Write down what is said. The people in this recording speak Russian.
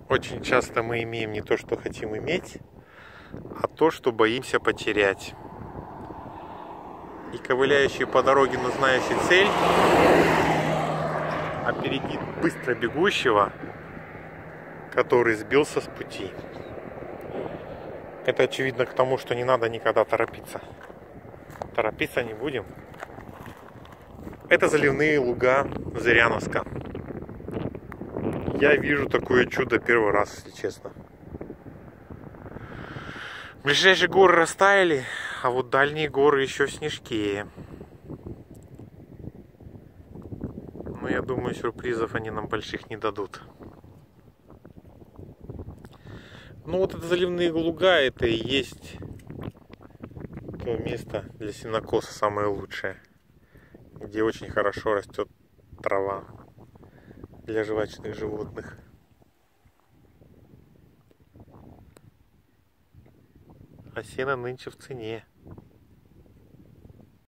Очень часто мы имеем не то, что хотим иметь, а то, что боимся потерять. И ковыляющий по дороге, но знающий цель, опередит быстро бегущего, который сбился с пути. Это очевидно к тому, что не надо никогда торопиться. Торопиться не будем. Это заливные луга Зыряновска. Я вижу такое чудо первый раз, если честно. Ближайшие горы растаяли, а вот дальние горы еще в снежке. Но я думаю, сюрпризов они нам больших не дадут. Ну вот это заливные луга, это и есть то место для сенокоса самое лучшее, где очень хорошо растет трава для жвачных животных. А сено нынче в цене.